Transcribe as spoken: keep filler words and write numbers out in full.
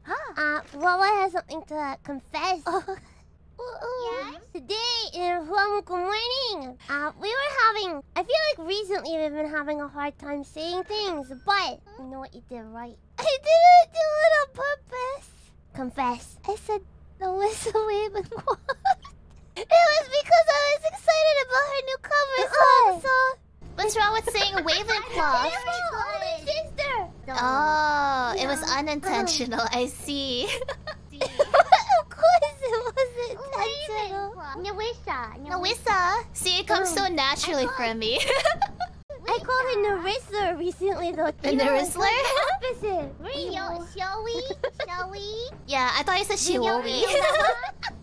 Huh? Uh, Fuwawa has something to confess. Oh. Yes? Today in FUWAMOCO morning, uh, we were having... I feel like recently we've been having a hard time saying things, but you know what you did right. I didn't do it on purpose. Confess. I said Nerissa Ravencroft. It was because I was excited about her new cover song, so... What's wrong with saying Ravencroft? Older sister! Oh, it was unintentional. I see. Of course it wasn't intentional. Nerissa. Nerissa. See, it comes so naturally from me. I called her Nerissa recently though. The Nerissa? Opposite. Shall we? Shall we? Yeah, I thought you said Shiori.